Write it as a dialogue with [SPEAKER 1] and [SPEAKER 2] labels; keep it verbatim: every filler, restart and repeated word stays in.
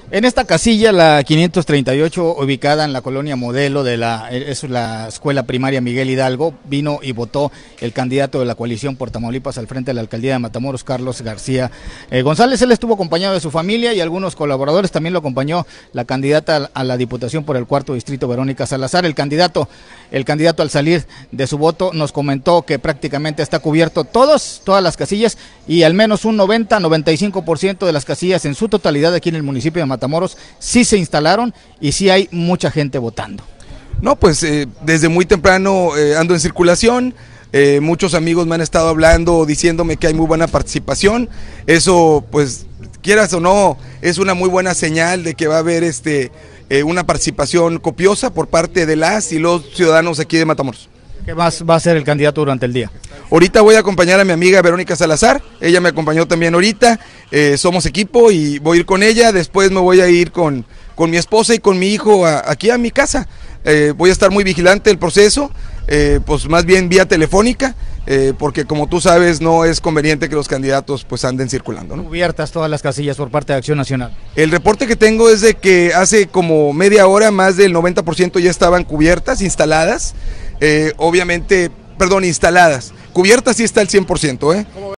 [SPEAKER 1] En esta casilla, la quinientos treinta y ocho, ubicada en la colonia Modelo de la, es la escuela primaria Miguel Hidalgo, vino y votó el candidato de la coalición por Tamaulipas al frente de la alcaldía de Matamoros, Carlos García eh, González. Él estuvo acompañado de su familia y algunos colaboradores. También lo acompañó la candidata a la diputación por el cuarto distrito, Verónica Salazar. El candidato, el candidato al salir de su voto nos comentó que prácticamente está cubierto todos, todas las casillas, y al menos un noventa, noventa y cinco por ciento de las casillas en su totalidad aquí en el municipio de Matamoros Matamoros sí se instalaron y sí hay mucha gente votando.
[SPEAKER 2] No, pues eh, desde muy temprano eh, ando en circulación, eh, muchos amigos me han estado hablando, diciéndome que hay muy buena participación. Eso, pues, quieras o no, es una muy buena señal de que va a haber este eh, una participación copiosa por parte de las y los ciudadanos aquí de Matamoros.
[SPEAKER 1] ¿Qué más va a hacer el candidato durante el día?
[SPEAKER 2] Ahorita voy a acompañar a mi amiga Verónica Salazar, ella me acompañó también ahorita, eh, somos equipo y voy a ir con ella, después me voy a ir con, con mi esposa y con mi hijo a, aquí a mi casa. Eh, voy a estar muy vigilante del proceso, eh, pues más bien vía telefónica, eh, porque como tú sabes no es conveniente que los candidatos pues anden circulando, ¿no?
[SPEAKER 1] Cubiertas todas las casillas por parte de Acción Nacional.
[SPEAKER 2] El reporte que tengo es de que hace como media hora más del noventa por ciento ya estaban cubiertas, instaladas, eh, obviamente, perdón, instaladas, cubiertas sí está el cien por ciento, ¿eh?